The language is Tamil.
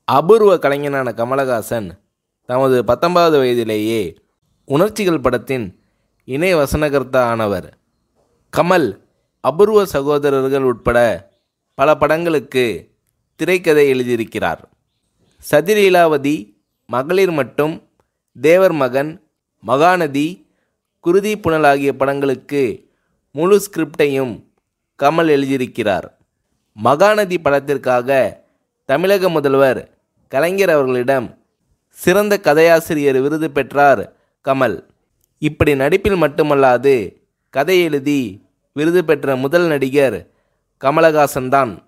அபூர்வ கலைஞனான கமலஹாசன் தமது 19வது வயதிலேயே உணர்ச்சிகள் படத்தின் இணை வசனகர்த்தா ஆனவர். கமல் அபூர்வ சகோதரர்கள் உட்பட பல படங்களுக்கு திரைக்கதை எழுதியிருக்கிறார். சதிலீலாவதி, மகளிர் மட்டும், தேவர் மகன், மகாநதி, குருதி புனல் ஆகிய படங்களுக்கு முழு ஸ்கிரிப்டையும் கமல் எழுதியிருக்கிறார். மகாநதி படத்திற்காக தமிழக முதல்வர் கலைஞர் அவர்களிடம் சிறந்த கதையாசிரியர் விருது பெற்றார் கமல். இப்படி நடிப்பில் மட்டுமல்லாது கதை எழுதி விருது பெற்ற முதல் நடிகர் கமலஹாசன் தான்.